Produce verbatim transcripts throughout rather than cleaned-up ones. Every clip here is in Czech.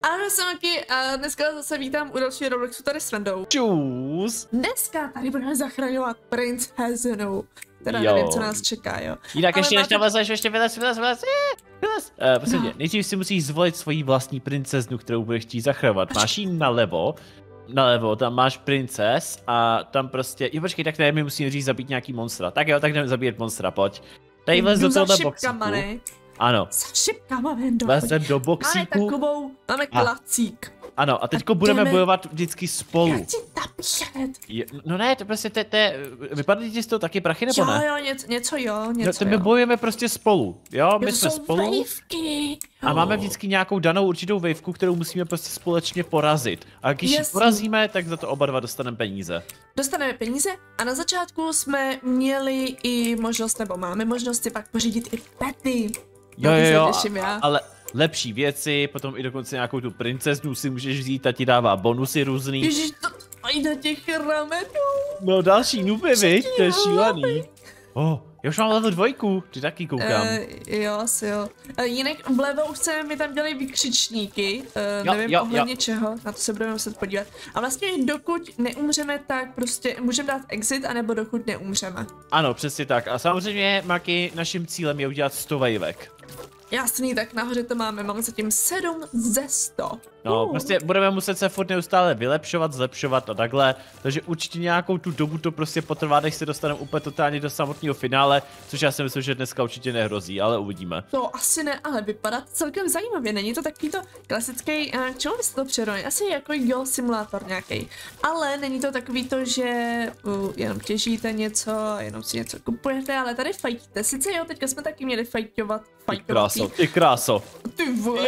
Ahoj, jsem Maki a dneska zase vítám u dalšího Robloxu tady s Vendou. Čus. Dneska tady budeme zachraňovat princeznu. Teda jo. nevím, co nás čeká, jo. Jinak ještě než máte... tam vlezeš, ještě vylez, vylez, vylez, vylez. Uh, prosím no. tě, nejdřív si musíš zvolit svoji vlastní princeznu, kterou budeš chtít zachraňovat. Máš jí nalevo, nalevo, tam máš princes a tam prostě, jo počkej, tak tady my musíme říct zabít nějaký monstra. Tak jo, tak jdeme zabíjet monstra, pojď. Tady vlez do tohohle boxíku. Ano. Za šipkama, Vendo. Vlez do boxíku. Máme takovou, máme klacík. Ano, a teďko budeme jdeme... bojovat vždycky spolu. Já chci napíšet. No ne, to prostě, te, te, vypadly ti z toho taky prachy, nebo jo, ne? Jo, něco, něco jo, něco no, my bojujeme prostě spolu, jo, my jo, jsme spolu. Wavky. A máme vždycky nějakou danou určitou waveku, kterou musíme prostě společně porazit. A když ji porazíme, tak za to oba dva dostaneme peníze. Dostaneme peníze a na začátku jsme měli i možnost, nebo máme možnost si pak pořídit i pety. Jo, jo, jo, a, ale lepší věci, potom i dokonce nějakou tu princeznu si můžeš vzít a ti dává bonusy různý. Ježiš, to mají na těch ramenů. No další nuby, viď, to je šílený. Oh, já už mám level dvojku, ty taky koukám. Uh, jo, asi jo. Uh, jinak vlevo už se mi tam dělají vykřičníky, uh, jo, nevím jo, ohledně jo. čeho, na to se budeme muset podívat. A vlastně dokud neumřeme, tak prostě můžeme dát exit, anebo dokud neumřeme. Ano, přesně tak. A samozřejmě, Maki, naším cílem je udělat sto vejvek. Jasný, tak nahoře to máme, máme zatím sedm ze sto. No, uh. prostě budeme muset se furt neustále vylepšovat, zlepšovat a takhle, takže určitě nějakou tu dobu to prostě potrvá, než se dostaneme úplně totálně do samotného finále, což já si myslím, že dneska určitě nehrozí, ale uvidíme. To asi ne, ale vypadá to celkem zajímavě, není to takový to klasický, k čemu byste to přirovnali? Asi jako Girl Simulator nějaký, ale není to takový to, že uh, jenom těžíte něco, jenom si něco kupujete, ale tady fajtíte. Sice jo, teďka jsme taky měli fajtovat. Ty kráso, ty kráso. Ty vole,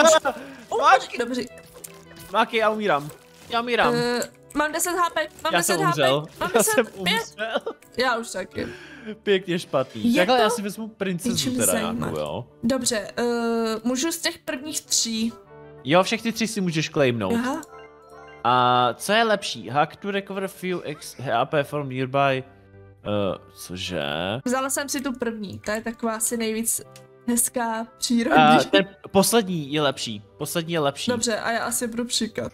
dobře. Maki, já umírám. Já umírám. Uh, mám deset há pé, mám já deset jsem há pé. umřel. Mám já deset, jsem pět. umřel. Já už taky. Pěkně špatný. Takhle já si vezmu princeznu teda nějakou, jo. Dobře, uh, můžu z těch prvních tří. Jo, všechny tři si můžeš claimnout. Aha. A co je lepší? Hack to recover few X há pé from nearby. Uh, cože? Vzala jsem si tu první, ta je taková asi nejvíc hezká, přírodní. Uh, ten poslední je lepší, poslední je lepší. Dobře, a já asi budu příkat.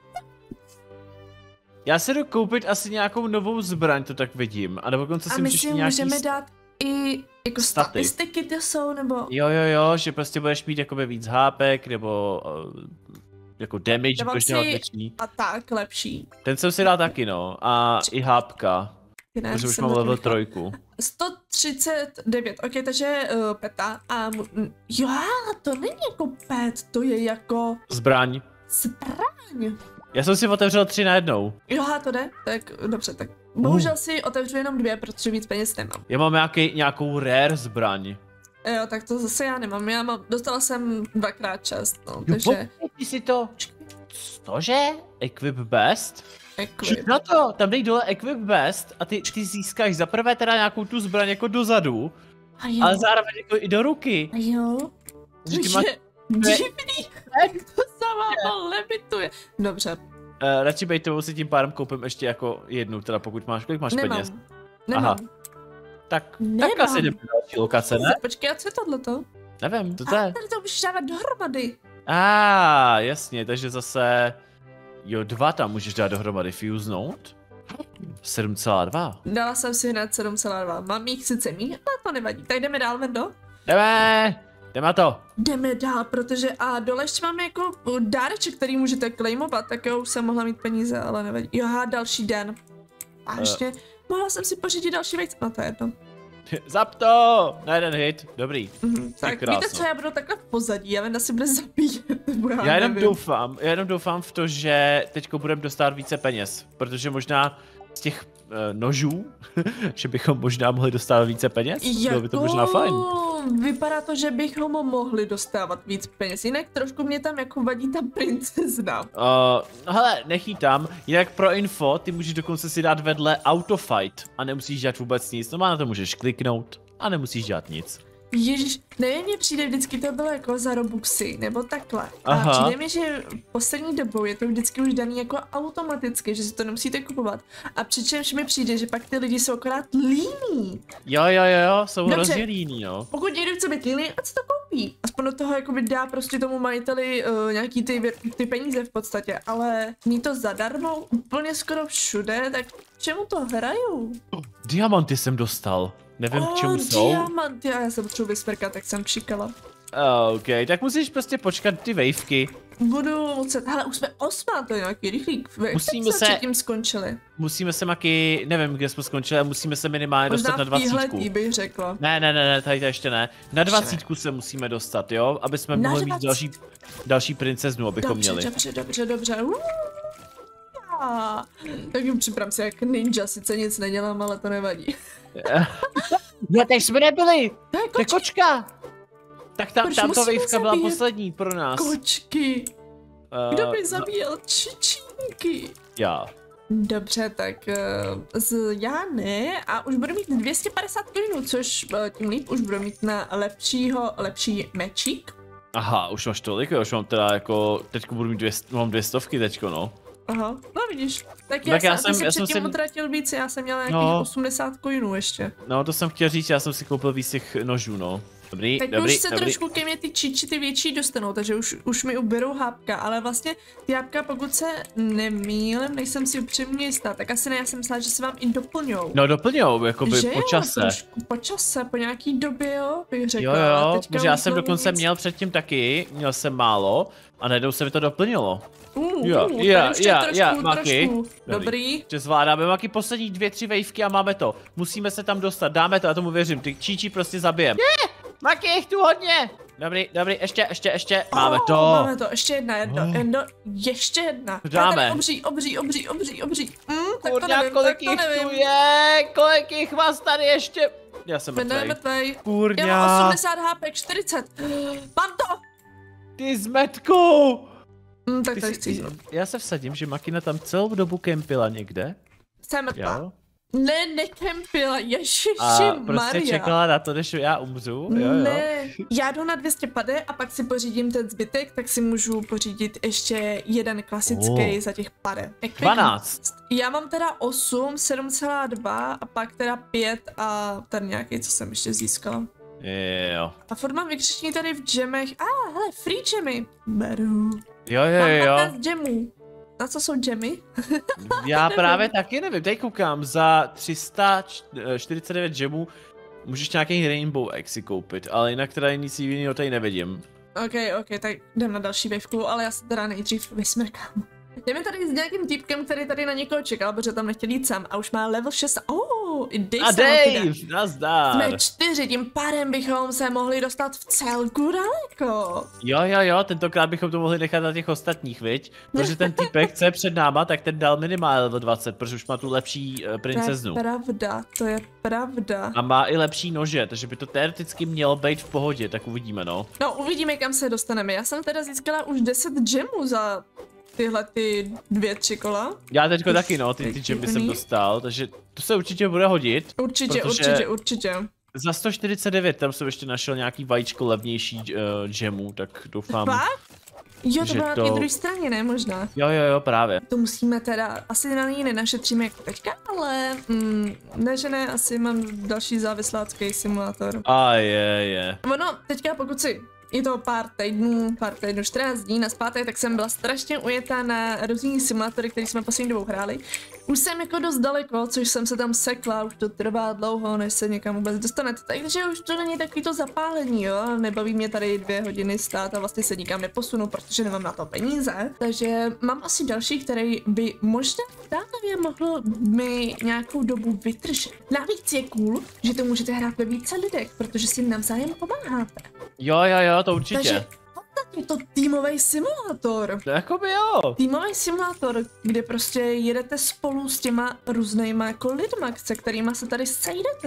Já si jdu koupit asi nějakou novou zbraň, to tak vidím, a dokonce si můžeš nějaký... A my si můžeme dát i jako staty. Statistiky ty jsou, nebo... Jo, jo, jo, že prostě budeš mít jakoby víc hápek, nebo uh, jako damage, budeš dělat větší. A tak, lepší. Ten jsem si dal taky, no, a i hápka. Protože už mám level trojku. sto třicet devět, ok, takže uh, peta a jo, to není jako pet, to je jako... Zbraň. Zbraň. Já jsem si otevřel tři najednou. Jo, to jde, tak dobře, tak bohužel uh. si otevřu jenom dvě, protože víc peněz nemám. Já mám nějaký, nějakou rare zbraň. Jo, tak to zase já nemám, já mám, dostala jsem dvakrát čest, no, takže... Jo, ty si to... Cože? Equip best? Equip. Na to, tam dej dole Equip best a ty, ty získáš za prvé teda nějakou tu zbraň jako dozadu, ale zároveň jako i do ruky. A jo? Že ty máš... Divný, jak to sama levituje. Dobře. Uh, radši bejtovou si tím pádem koupím ještě jako jednu, teda pokud máš, kolik máš Nemám. peněz? Nemám. Aha. Tak, Nemám. tak asi jdeme další lokace, ne? Počkej, a co je tohleto? Nevím, to A je. tady to můžeš dávat dohromady. A ah, jasně, takže zase... Jo, dva tam můžeš dát dohromady, fuse note. sedm celá dva. Dala jsem si hned sedm celá dva. Mám jich sice míň, ale to nevadí. Tak jdeme dál, Vendo? Jdeme! Jdeme na to. Jdeme dál, protože a dole ještě máme jako dáreček, který můžete claimovat, tak jo, už jsem mohla mít peníze, ale nevadí. Jo, aha, další den. A ještě, uh. mohla jsem si pořídit další věc, no to je jedno. Zap to! Na jeden hit, dobrý. Mm-hmm, tak krásno. Víte co, já budu takhle v pozadí, já Venda si bude zabíjet. Já, já jenom doufám, já jenom doufám v to, že teďko budeme dostat více peněz, protože možná z těch uh, nožů, že bychom možná mohli dostávat více peněz, jako... bylo by to možná fajn. Vypadá to, že bychom mohli dostávat víc peněz, jinak trošku mě tam jako vadí ta princezna. Uh, hele, nechytám, jinak pro info, ty můžeš dokonce si dát vedle autofight a nemusíš dělat vůbec nic, no má na to můžeš kliknout a nemusíš dělat nic. Ježíš, nevím, mně přijde vždycky to bylo jako za Robuxy, nebo takhle. Aha. A přijde mi, že poslední dobou je to vždycky už daný jako automaticky, že si to nemusíte kupovat. A přičemž mi přijde, že pak ty lidi jsou akorát líní. Jo, jo, jo, jsou hrozně líní, jo. Pokud někdo chce být líný, ať si to koupí. koupí. Aspoň do toho jakoby dá prostě tomu majiteli uh, nějaký ty, ty peníze v podstatě, ale mít to zadarmo úplně skoro všude, tak čemu to hrajou? Oh, diamanty jsem dostal. Nevím, oh, k čemu jsou. Diamanty, já jsem potřebuji vysmrkat, tak jsem čekala. OK, tak musíš prostě počkat ty wavky. Budu muset, hele, už jsme osmá, to je nějaký rychlík. Musíme se, tím skončili. Musíme se maky, nevím, kde jsme skončili, ale musíme se minimálně možná dostat na dvacítku. Možná bych řekla. Ne, ne, ne, ne, tady to ještě ne. Na dvacítku se musíme dostat, jo, aby jsme na mohli dvacet... mít další, další princeznu, abychom dobře, měli. Dobře, dobře, dobře, dobře. Tak jim připravím se jak ninja, sice nic nedělám, ale to nevadí. No, teď jsme nebyli, to je kočka. To je kočka. Tak tam, tam ta waveka byla poslední pro nás. Kočky. Uh, Kdo by zabíjel čičínky? Já. Dobře, tak uh, z já ne a už budu mít dvě stě padesát coinů, což uh, tím líp už budu mít na lepšího, lepší mečík. Aha, už máš tolik, už mám teda jako, teďko budu mít dvě, mám dvě stovky teďko, no. Aha, no vidíš. Tak já, tak já jsem, jsem, já jsem předtím si... utratil víc, já jsem měl nějakých no. osmdesát coinů ještě. No to jsem chtěl říct, já jsem si koupil víc těch nožů, no. Dobrý, tak dobrý, už se dobrý. trošku ke mně ty čiči ty větší dostanou, takže už, už mi uberou hápka, ale vlastně ty hápka, pokud se nemýlím, nejsem si upřímně jistá, tak asi ne, já jsem myslela, že se vám i doplňou. No doplňou, jakoby že po jo, čase. Trošku po čase, po nějaký době, jo, bych řekla. Jo, jo, protože já jsem hlavně dokonce víc... měl předtím taky, měl jsem málo a najednou se mi to doplnilo. Uh, jo, uh, já, já, trošku, já, trošku. Maky. Dobrý. Že zvládáme, Maky, poslední dvě, tři wavky a máme to. Musíme se tam dostat, dáme to, já tomu věřím, ty číči prostě zabijem. Je, Maky, jich tu hodně. Dobrý, dobrý, ještě, ještě, ještě, oh, máme to. Máme to, ještě jedna, jedno, oh. jedno, ještě jedna. Dáme. Obří, obří, obří, obří, obří. Mm, tak Kurňa, to nevím, kolik tak to jich nevím. tu je, kolik jich vás tady ještě. Já jsem mrtvej. mrtvej. Kurňa. Já mám osmdesát hápek, čtyřicet. Mám to. Ty zmetku. Mm, tak Ty tady jsi, chci. já se vsadím, že Makina tam celou dobu kempila někde. Jsem mrtvá. Jo? Ne, nekempila, ježiši A prostě Maria. čekala na to, než já umřu, jo, jo. Ne, já jdu na dvě stě pade a pak si pořídím ten zbytek, tak si můžu pořídit ještě jeden klasický oh. za těch pade. dvanáct. Já mám teda osm, sedm celá dva a pak teda pět a ten nějaký, co jsem ještě získala. Jo. A furt mám vykřičení tady v džemech. A ah, hele, free džemy. Beru. Jo, jo, jo. Mám patnáct džemů. Na co jsou džemy? Já právě taky nevím, tady koukám, za tři sta čtyřicet devět džemů můžeš nějaký Rainbow Egg si koupit, ale jinak teda nic jiného tady nevidím. Ok, ok, tak jdem na další wavku, ale já se teda nejdřív vysmrkám. Jdeme tady s nějakým týpkem, který tady na někoho čekal, protože tam nechtěl jít sám a už má level šest. Oh, i Dave a Dave, nazdar. Jsme čtyři, tím pádem bychom se mohli dostat v celku daleko. Jo, jo, jo, tentokrát bychom to mohli nechat na těch ostatních, viď? Protože ten týpek, co je před náma, tak ten dal minimálně level dvacet, protože už má tu lepší uh, princeznu. To je pravda, to je pravda. A má i lepší nože, takže by to teoreticky mělo být v pohodě, tak uvidíme, no. No, uvidíme, kam se dostaneme. Já jsem teda získala už deset džemů za tyhle ty dvě, tři kola. Já teďko Už taky, no, ty, ty džemy jsem dostal, takže to se určitě bude hodit. Určitě, určitě, určitě. Za sto čtyřicet devět tam jsem ještě našel nějaký vajíčko levnější uh, džemu, tak doufám. Fakt? Jo, to bylo na té to... druhé straně, ne možná. Jo, jo, jo, právě. To musíme teda, asi na ní nenašetříme jako teďka, ale mm, ne, že ne, asi mám další závislácký simulátor. A je, je. Ono, teďka pokud si je to pár týdnů, pár týdnů, čtrnáct dní naspátek, tak jsem byla strašně ujetá na různý simulátory, který jsme poslední dobou hráli. Už jsem jako dost daleko, což jsem se tam sekla, už to trvá dlouho, než se někam vůbec dostanete, takže už to není takový to zapálení, jo, nebaví mě tady dvě hodiny stát a vlastně se nikam neposunu, protože nemám na to peníze, takže mám asi další, který by možná právě mohlo mi nějakou dobu vydržet. Navíc je cool, že to můžete hrát ve více lidech, protože si navzájem pomáháte. Jo, jo, jo, to určitě. Takže je to týmový simulátor. Jakoby jo. Týmový simulátor, kde prostě jedete spolu s těma různýma jako lidma, se kterýma se tady sejdete.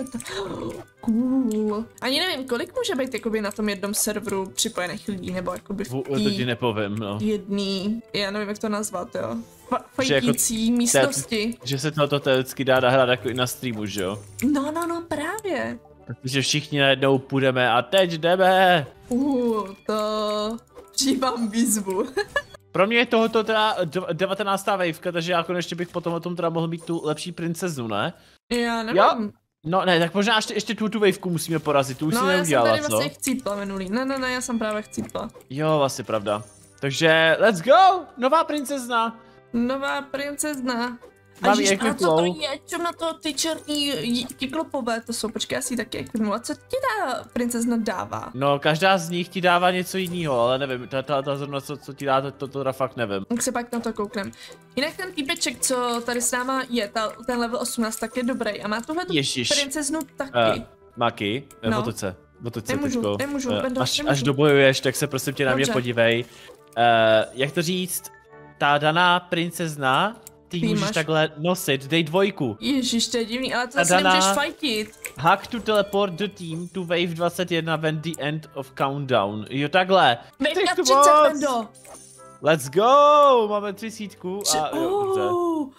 Cool. Ani nevím, kolik může být jakoby na tom jednom serveru připojených lidí, nebo jakoby v tý... To ti nepovím, no. jedný, já nevím, jak to nazvat, jo. Fajtící jako místnosti. Te, že se to teoreticky dá nahrát jako i na streamu, že jo? No, no, no, právě. Takže všichni najednou půjdeme a teď jdeme. Uh, to přijímám výzvu. Pro mě je tohoto teda devatenáctá waveka, takže já konečně bych potom o tom teda mohl mít tu lepší princeznu, ne? Já nevím. Jo? No ne, tak možná ještě, ještě tu, tu wavku musíme porazit, tu už no, si já jsem neudělala, tady co? vlastně chcípla minulý. Ne, ne, ne, já jsem právě chcípla. Jo, vlastně pravda. Takže, let's go! Nová princezna! Nová princezna. Mám Ježiš, ji a co to equipnou. je? Čem na to ty černý kyklopové, to jsou, počkej, asi taky equipnu. A co ti ta princezna dává? No, každá z nich ti dává něco jiného, ale nevím, ta, ta, ta zrovna, co, co ti dá, to, to, to teda fakt nevím. Tak se pak na to kouknem. Jinak ten týpeček, co tady s náma je, ta, ten level osmnáct, tak je dobrý. A má tuhle tu Ježiš. princeznu taky. Uh, Maki, No. no. otoč se, otoč se Nemůžu, teďko. nemůžu, Eh, Bendo, až, nemůžu. až dobojuješ, tak se prosím tě na mě Dobře. podívej. Uh, jak to říct, ta daná princezna, ty ji Ty můžeš máš- takhle nosit, dej dvojku. Ježiš, to je divný, ale to Ta zase nemůžeš daná- fightit. Hack to teleport the team to wave dvacet jedna when the end of countdown. Jo, takhle. Vejka Tak to třicet, moc. Bendo. Let's go! Máme třicítku a jo, dobře. Oh,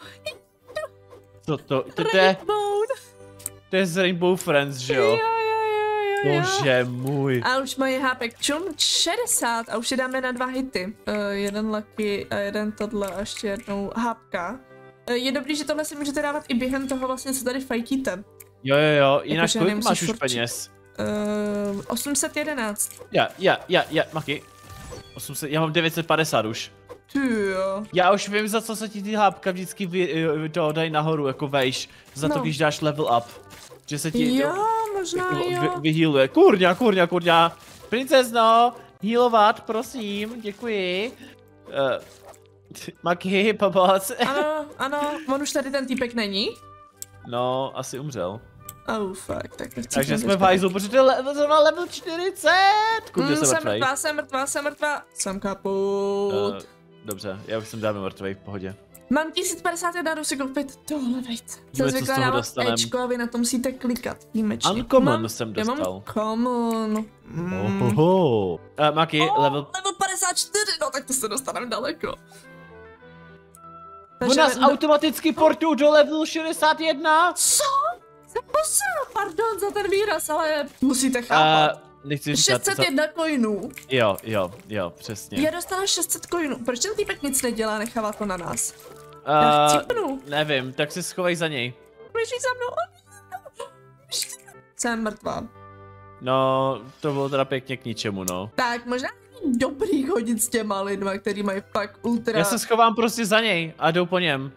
To, to, to, to, je, Rainbow. to je z Rainbow Friends, že Jo, jo? jo, jo, jo, jo. Bože můj. A už mají hápek čum šedesát a už je dáme na dva hity. Uh, jeden lucky a jeden tohle a ještě jednou hápka. Uh, je dobrý, že tohle si můžete dávat i během toho vlastně, co tady fajtíte. Jo, jo, jo, jinak Jakože kolik nemusíš máš už furt- peněz? Uh, osm set jedenáct. Já, já, já, já, Maki. osm set, já mám devět set padesát už. Ty jo. Já už vím, za co se ti ty hápka vždycky vy, to dají nahoru, jako vejš. Za to, No. když dáš level up. Že se ti Jo, možná vy, jo. vyhýluje. Kurňa, kurňa, kurňa. Princezno, healovat, prosím, děkuji. Uh, Maki, pomoc. Ano, ano, on už tady ten týpek není. No, asi umřel. Oh fuck, tak to chci. Takže jsme v hajzlu, protože to je le- zrovna level čtyřicet. Kurňa, Mm, jsem jsem mrtvej. mrtvá, jsem mrtvá, jsem mrtvá. Jsem kaput. Uh, dobře, já už jsem dávno mrtvej, v pohodě. Mám tisíc padesát jedna, jdu si koupit tohle vejce. Víme, Se co z zvykla toho dávat dostanem. Ečko a vy na to musíte klikat výjimečně. Uncommon mám, jsem Já dostal. mám common. Mm. Ohoho. Uh, Maki, Oh, level... level padesát čtyři, no tak to se dostaneme daleko. On nás no, automaticky portují do levelu šedesát jedna. Co? Jsem posil, pardon za ten výraz, ale musíte chápat. Uh, nechci říkat... šest set jedna za- coinů. Jo, jo, jo, přesně. Já dostala šest set coinů. Proč ten týpek nic nedělá, nechává to na nás? Já Uh, chcípnu. nevím, tak se schovej za něj. Běží za mnou. Jsem mrtvá. No, to bylo teda pěkně k ničemu, no. Tak možná není dobrý chodit s těma lidma, který mají fakt ultra... Já se schovám prostě za něj a jdou po něm.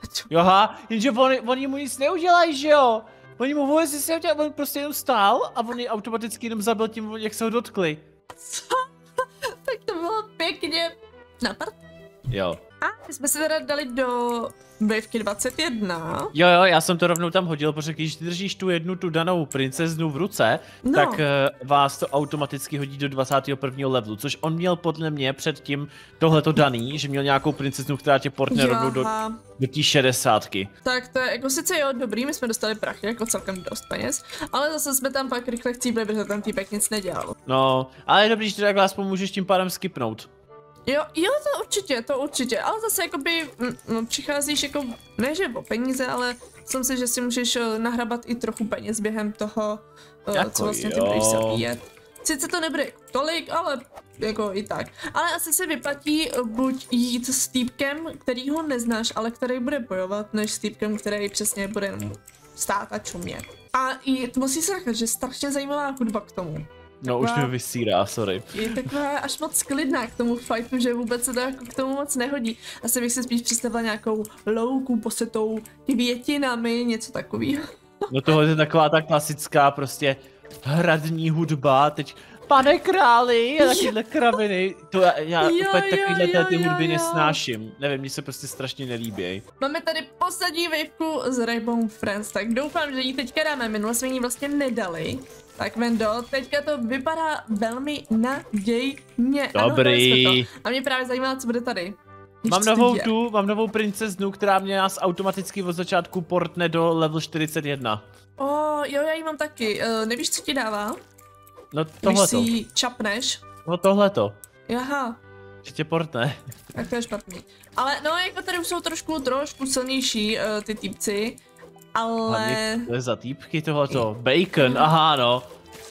Joha, jenže oni, oni mu nic neudělají, že jo? Oni mu vůbec nic neudělají, on prostě jenom stál a on je automaticky jenom zabil tím, jak se ho dotkli. Co? Tak to bylo pěkně na prd. Jo. A my jsme se teda dali do wavky dvacet jedna. Jo, jo, já jsem to rovnou tam hodil, protože když ty držíš tu jednu tu danou princeznu v ruce, No. tak uh, vás to automaticky hodí do dvacátého prvního levelu, což on měl podle mě předtím tohleto daný, že měl nějakou princeznu, která tě portne rovnou do, Jaha. do té šedesátky. Tak to je jako sice jo, dobrý, my jsme dostali prachy, jako celkem dost peněz, ale zase jsme tam pak rychle chcípli, protože ten týpek nic nedělal. No, ale je dobrý, že ty takhle aspoň můžeš tím pádem skipnout. Jo, jo, to určitě, to určitě, ale zase jakoby mm, no, přicházíš jako, ne že o peníze, ale myslím si, že si můžeš eh, nahrabat i trochu peněz během toho, eh, Jako co vlastně ty jo. budeš zabíjet. Sice to nebude tolik, ale jako i tak. Ale asi se vyplatí eh, buď jít s týpkem, který ho neznáš, ale který bude bojovat, než s týpkem, který přesně bude jenom stát a čumět. A i musí se říkat, že je strašně zajímavá hudba k tomu. No, už Taková- mi vysírá, sorry. Je taková až moc klidná k tomu fightu, že vůbec se to jako k tomu moc nehodí. Asi bych si spíš představila nějakou louku posetou květinami, něco takového. No tohle je taková ta klasická prostě hradní hudba, teď pane králi, a takyhle kraviny, to já, já Jo, úplně jo, takovýhle jo, ty jo, hudby jo. nesnáším, nevím, mně se prostě strašně nelíbí. Máme tady poslední wavku z Rainbow Friends, tak doufám, že ji teďka dáme, minule jsme ji vlastně nedali. Tak Vendo, teďka to vypadá velmi nadějně. Ano, dali Dobrý. jsme to. A mě právě zajímá, co bude tady. Když Mám co novou je. tu, mám novou princeznu, která mě nás automaticky od začátku portne do level čtyřicet jedna. O, jo, já ji mám taky. Uh, nevíš, co ti dává? No Když si tohleto, ji čapneš. no tohleto, Jaha. že tě portne. Tak to je špatný. Ale no, jako tady už jsou trošku, trošku silnější uh, ty týpci, ale... Hlavně, to je za týpky tohleto, bacon, aha no,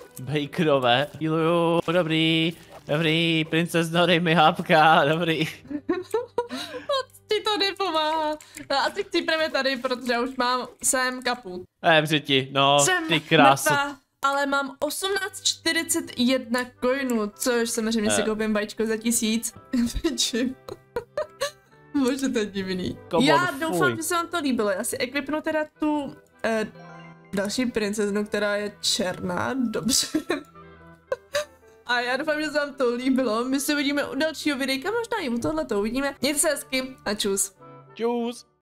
baconové, miluju, dobrý, dobrý, princezno, dej mi hápka, dobrý. Ty to to nepomáhá. No a teď chcípneme tady, protože už mám, jsem kaput. Dobře ti, no, Jsem ty krásu. mrtvá, ale mám osmnáct čtyřicet jedna coinů, což samozřejmě si Eh. koupím vajíčko za tisíc. Pečím. Bože, to je divný. Come Já on, doufám, fuj. že se vám to líbilo. Já si ekvipnu teda tu eh, další princeznu, která je černá. Dobře. A já doufám, že se vám to líbilo. My se uvidíme u dalšího videa, možná i u tohleto uvidíme. Mějte se hezky a čus. Čus.